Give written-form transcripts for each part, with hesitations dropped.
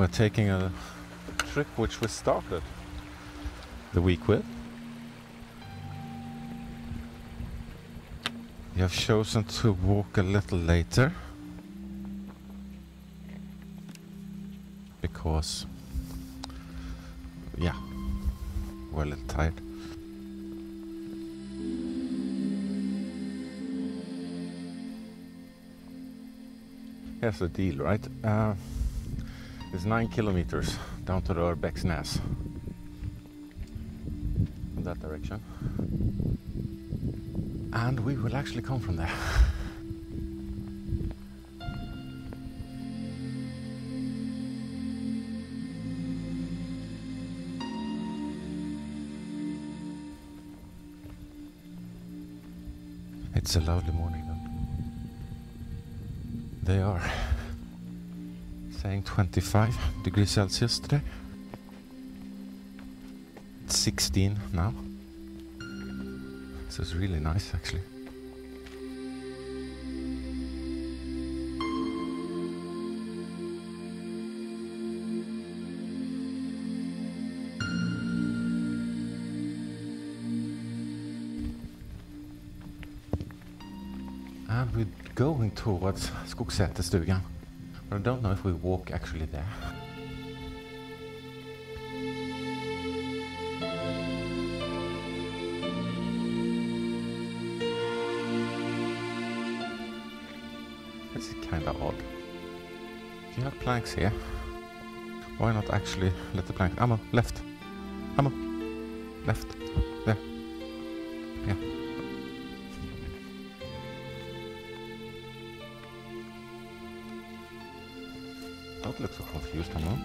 We're taking a trip which we started the week with. You have chosen to walk a little later because, yeah, we're a little tired. Here's the deal, right? It's 9 kilometers down to the Urbecksnäs in that direction, and we will actually come from there. It's a lovely morning though. They are saying 25 degrees Celsius today. It's 16 now. So it's really nice actually. And we're going towards Skogsäterstugan. But I don't know if we walk actually there. This is kinda odd. If you have planks here, why not actually let the plank... Aamu, left! Aamu! Left! There! Yeah. Don't look so confused, Aamu.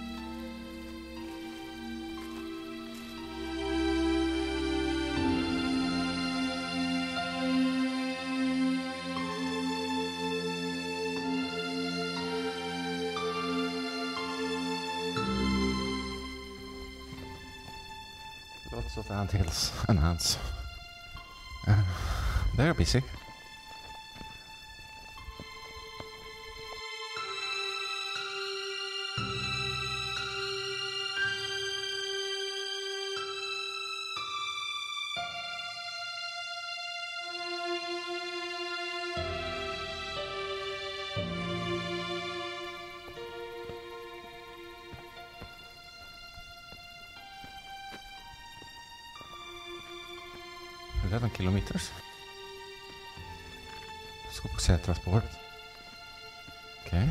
Lots of anthills and ants. They're busy. Kilometers. Skogsäterspåret. Okej.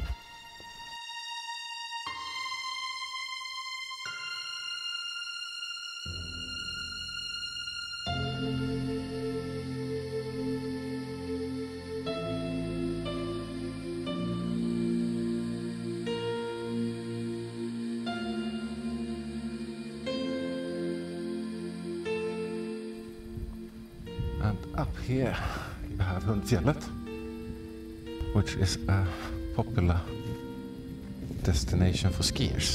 And up here you have Hundfjället, which is a popular destination for skiers.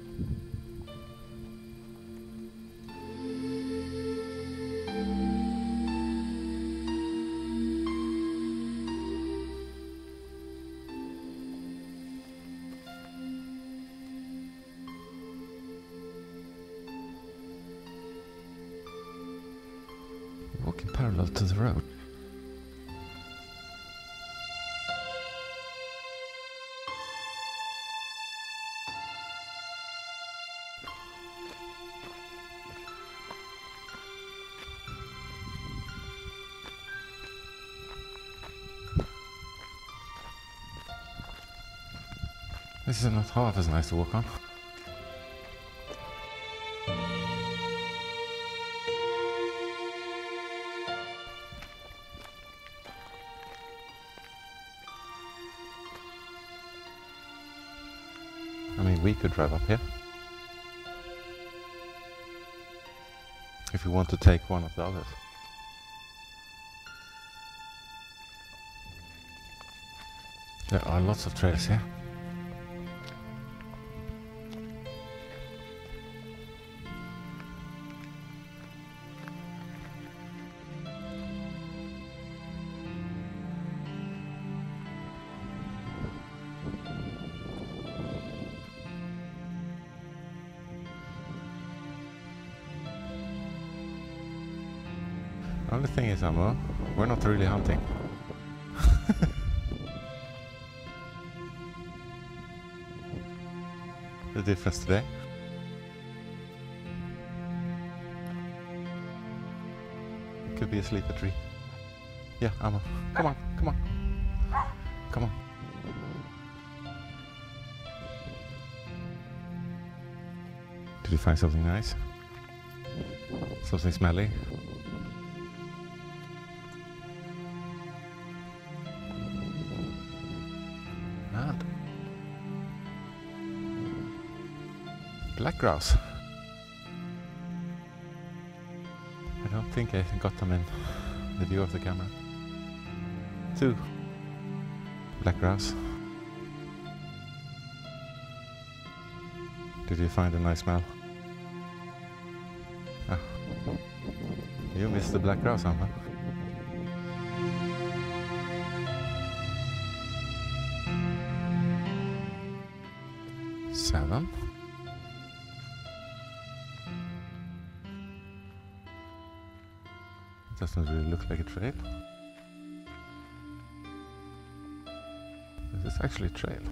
Walking parallel to the road. This is not half as nice to walk on. I mean, we could drive up here if we want to take one of the others. There are lots of trails here. Only thing is, Aamu, we're not really hunting. The difference today. Could be a sleeper tree. Yeah, Aamu. Come on, come on. Come on. Did you find something nice? Something smelly? And black grouse. I don't think I got them in the view of the camera. 2 black grouse. Did you find a nice smell? Ah. You missed the black grouse, Aamu. Seven. It doesn't really look like a trail. This is actually a trail.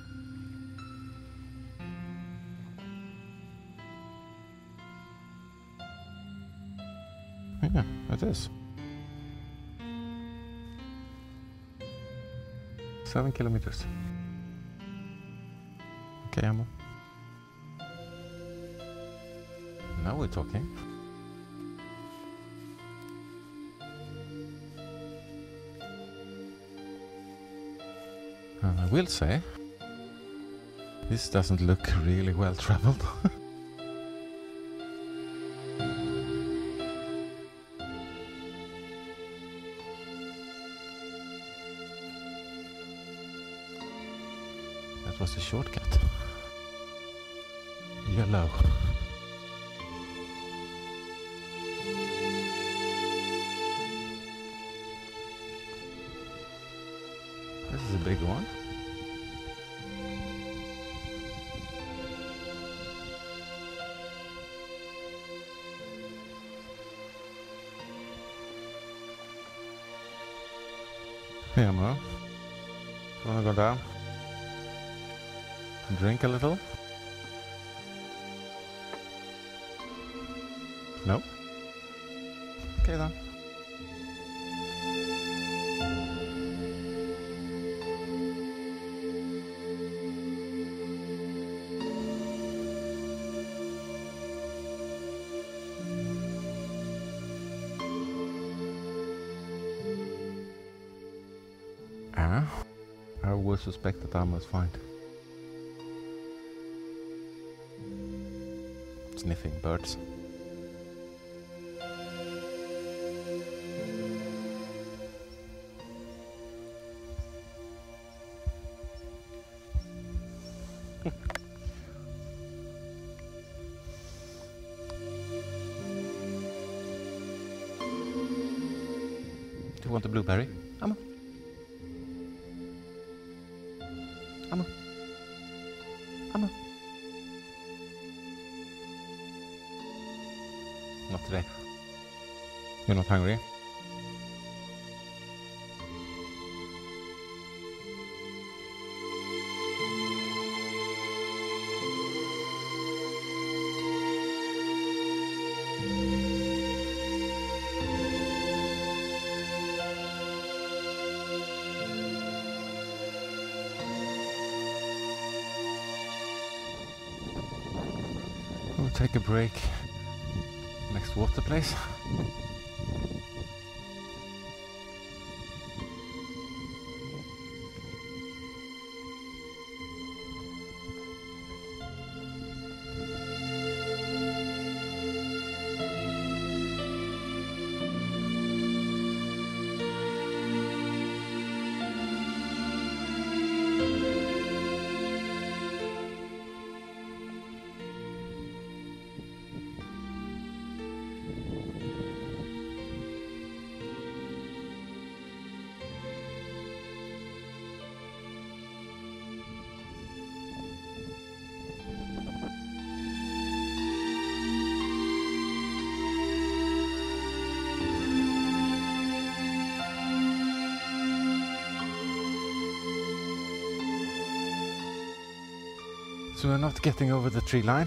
Yeah, it is. 7 kilometers. Okay, Aamu. Now we're talking. And I will say, this doesn't look really well traveled. That was a shortcut. Yellow. This is a big one. Hey, Aamu. Wanna go down? Drink a little? No? Okay then. I would suspect that Aamu is fine. Sniffing birds. Do you want a blueberry? Aamu? Aamu? Aamu? Not today. You're not hungry? We'll take a break. Next water place. So we're not getting over the tree line.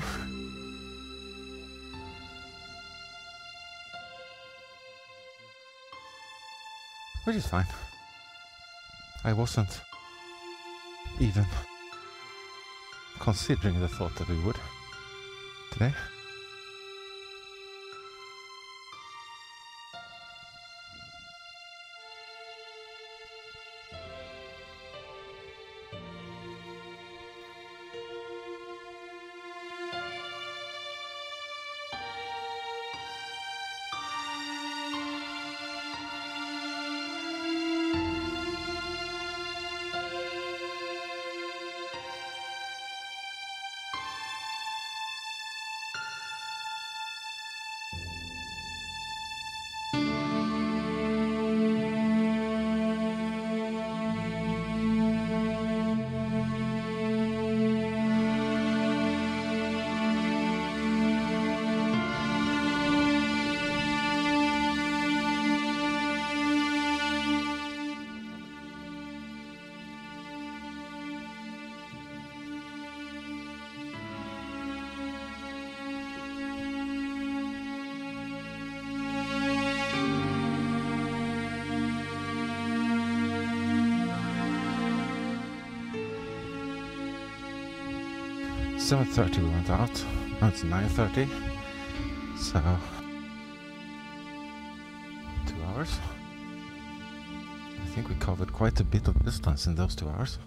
Which is fine. I wasn't even considering the thought that we would today. $7:30 we went out. Now it's 9:30. So 2 hours. I think we covered quite a bit of distance in those 2 hours.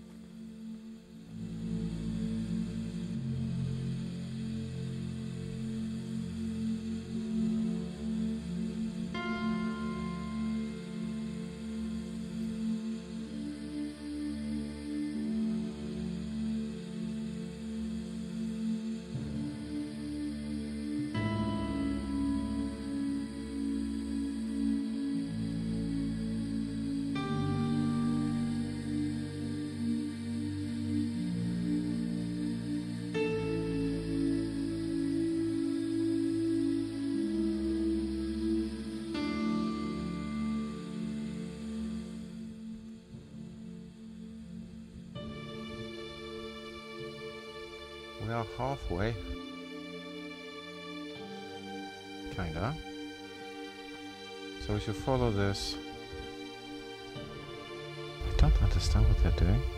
We are halfway. Kinda. So we should follow this. I don't understand what they're doing.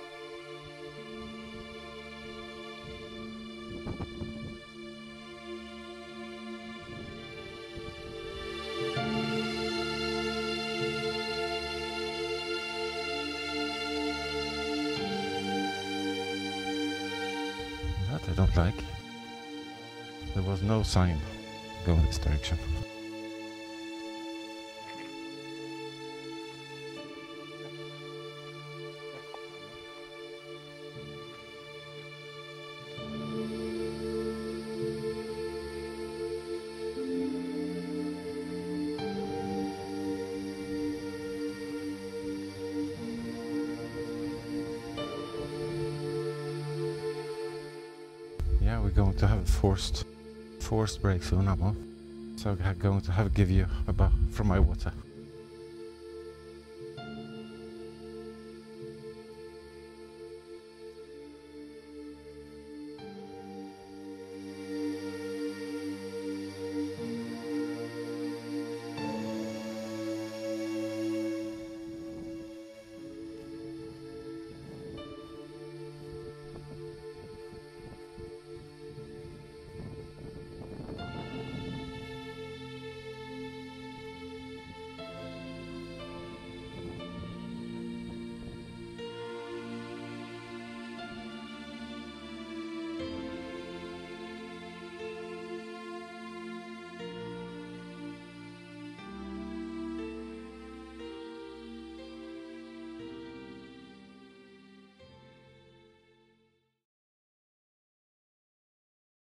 I don't like. There was no sign going this direction. Yeah, we're going to have a forced break soon, Aamu. So I'm going to give you a bath from my water.